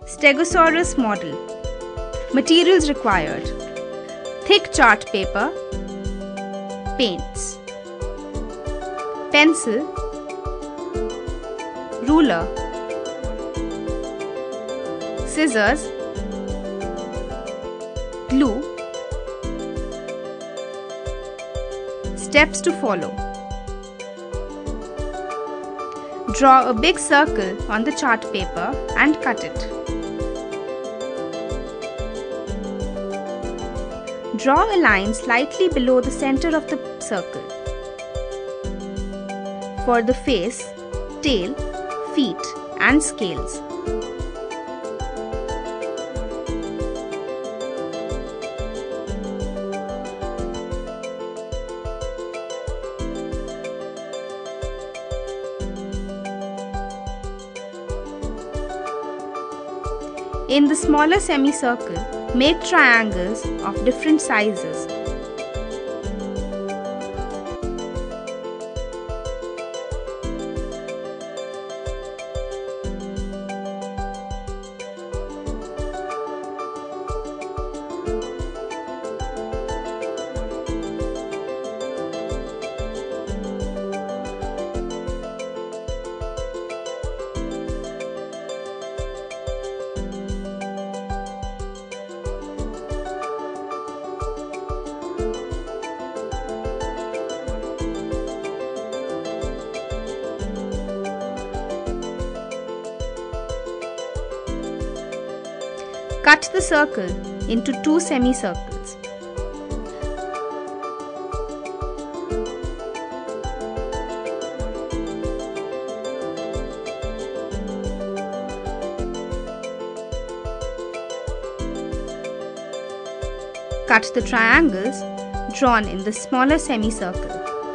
Stegosaurus model. Materials required: thick chart paper, paints, pencil, ruler, scissors, glue. Steps to follow: draw a big circle on the chart paper and cut it. Draw a line slightly below the center of the circle for the face, tail, feet and scales. In the smaller semicircle, make triangles of different sizes. Cut the circle into two semicircles. Cut the triangles drawn in the smaller semicircle.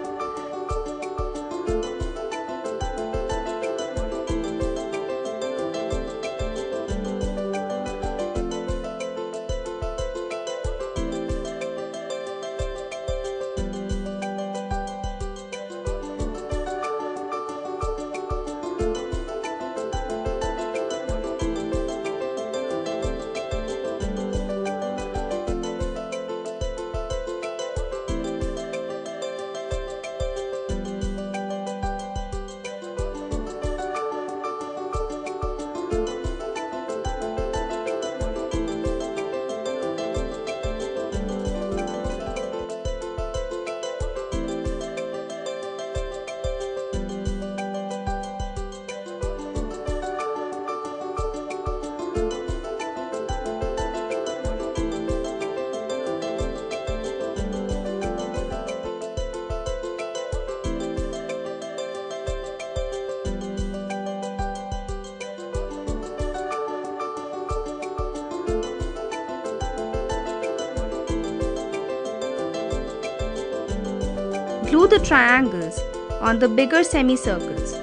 Glue the triangles on the bigger semicircles.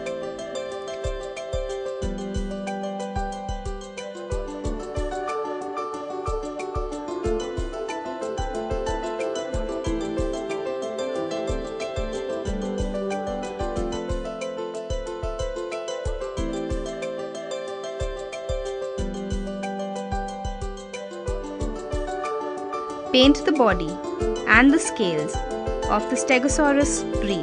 Paint the body and the scales of the Stegosaurus green.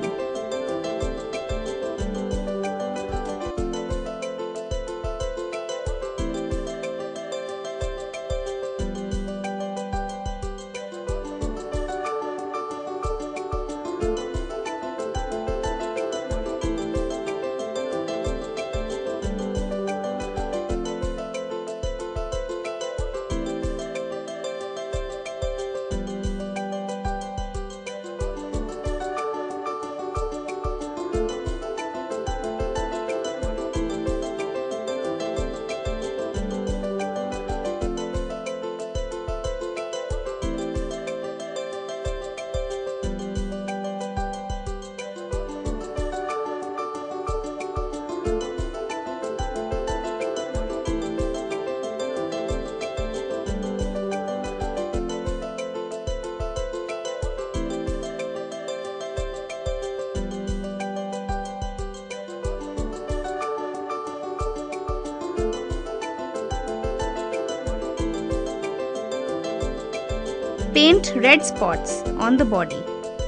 Paint red spots on the body.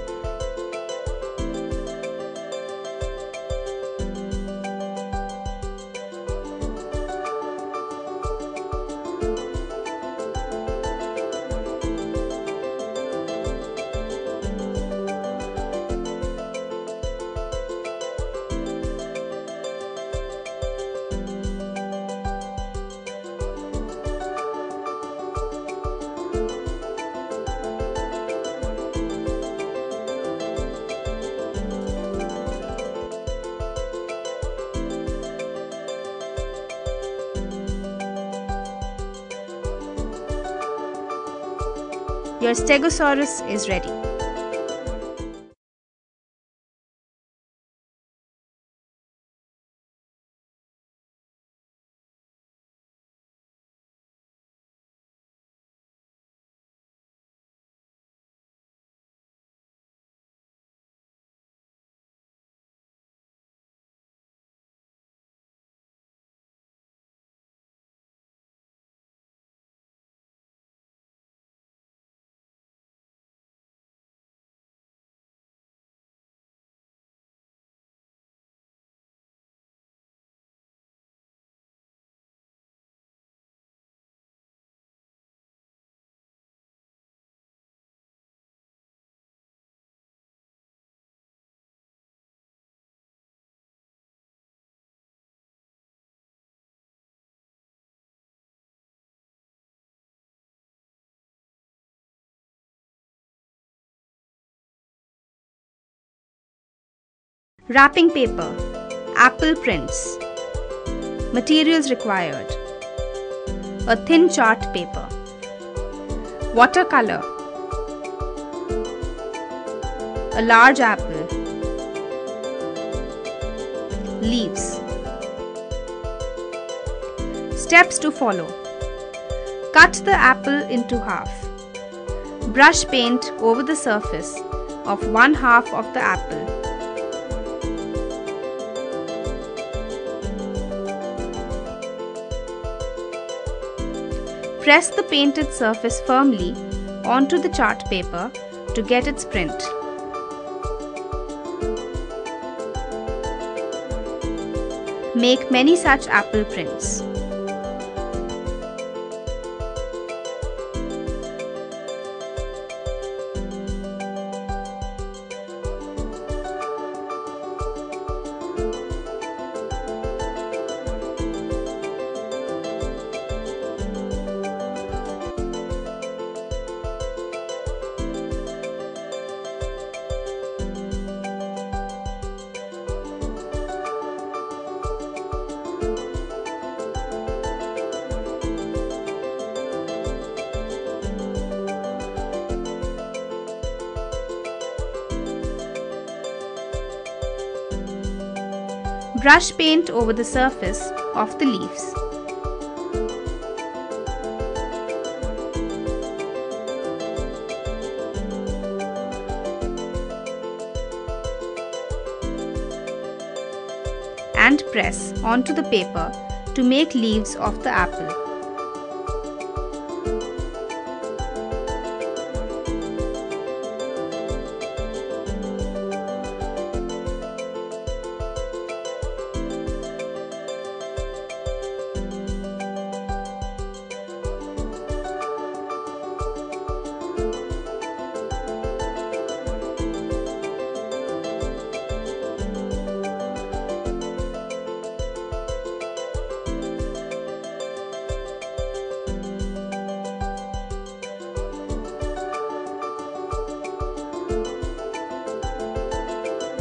Your Stegosaurus is ready. Wrapping paper, apple prints. Materials required: a thin chart paper, watercolor, a large apple, leaves. Steps to follow: cut the apple into half. Brush paint over the surface of one half of the apple. Press the painted surface firmly onto the chart paper to get its print. Make many such apple prints. Brush paint over the surface of the leaves. And press onto the paper to make leaves of the apple.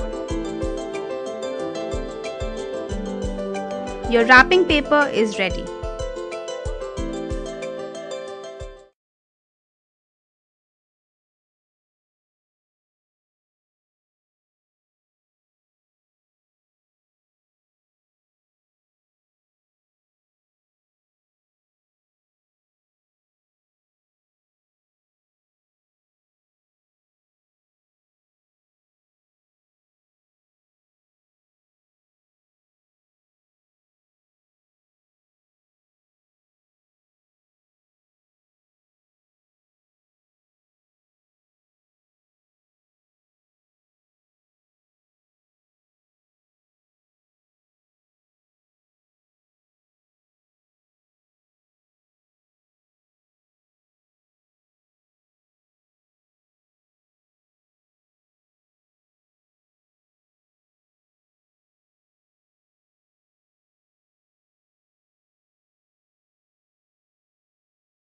Your wrapping paper is ready.